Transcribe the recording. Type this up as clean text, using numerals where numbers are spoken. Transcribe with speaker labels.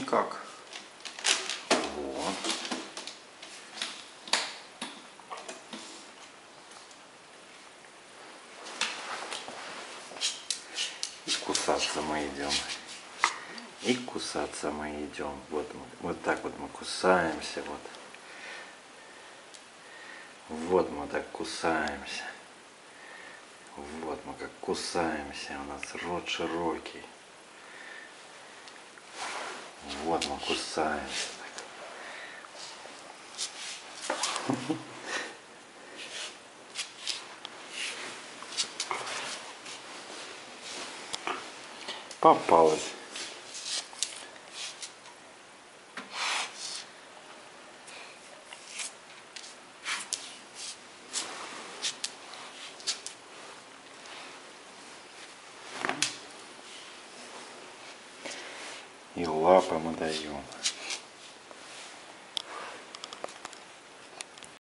Speaker 1: никак. Вот. И кусаться мы идем. И кусаться мы идем. Вот так вот мы кусаемся. Вот мы так кусаемся. Вот мы как кусаемся. У нас рот широкий. Вот мы кусаемся. Попалась. И лапы мы даем.